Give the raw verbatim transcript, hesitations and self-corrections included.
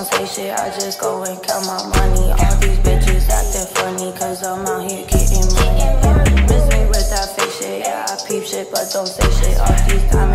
don't say shit, I just go and count my money. All these bitches acting funny, cause I'm out here getting money. Miss me with that fake shit, yeah, I peep shit, but don't say shit. All these diamonds